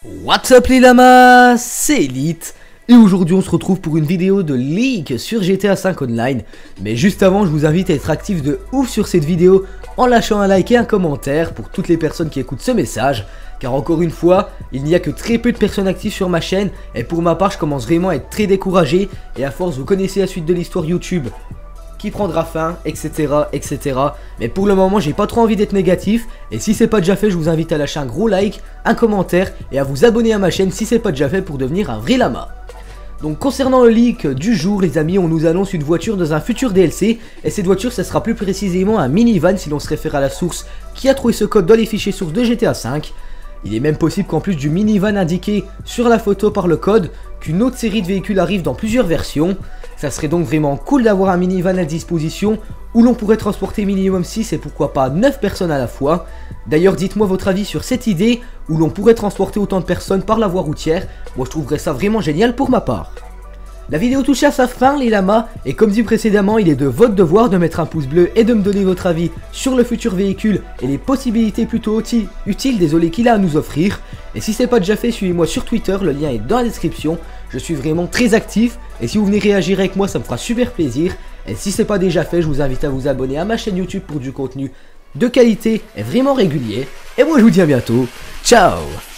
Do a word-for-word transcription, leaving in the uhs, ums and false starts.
What's up les lamas, c'est Elite et aujourd'hui on se retrouve pour une vidéo de leak sur G T A cinq Online. Mais juste avant, je vous invite à être actif de ouf sur cette vidéo en lâchant un like et un commentaire pour toutes les personnes qui écoutent ce message. Car encore une fois, il n'y a que très peu de personnes actives sur ma chaîne et pour ma part je commence vraiment à être très découragé. Et à force, vous connaissez la suite de l'histoire YouTube qui prendra fin, etc, etc. Mais pour le moment, j'ai pas trop envie d'être négatif. Et si c'est pas déjà fait, je vous invite à lâcher un gros like, un commentaire et à vous abonner à ma chaîne si c'est pas déjà fait pour devenir un vrai lama. Donc concernant le leak du jour les amis, on nous annonce une voiture dans un futur D L C. Et cette voiture, ça sera plus précisément un minivan si l'on se réfère à la source qui a trouvé ce code dans les fichiers sources de G T A cinq. Il est même possible qu'en plus du minivan indiqué sur la photo par le code, qu'une autre série de véhicules arrive dans plusieurs versions. Ça serait donc vraiment cool d'avoir un minivan à disposition où l'on pourrait transporter minimum six et pourquoi pas neuf personnes à la fois. D'ailleurs dites-moi votre avis sur cette idée où l'on pourrait transporter autant de personnes par la voie routière. Moi je trouverais ça vraiment génial pour ma part. La vidéo touche à sa fin les lamas et comme dit précédemment, il est de votre devoir de mettre un pouce bleu et de me donner votre avis sur le futur véhicule et les possibilités plutôt utiles désolé qu'il a à nous offrir. Et si c'est pas déjà fait, suivez-moi sur Twitter, le lien est dans la description. Je suis vraiment très actif et si vous venez réagir avec moi ça me fera super plaisir. Et si c'est pas déjà fait, je vous invite à vous abonner à ma chaîne YouTube pour du contenu de qualité et vraiment régulier. Et moi je vous dis à bientôt, ciao.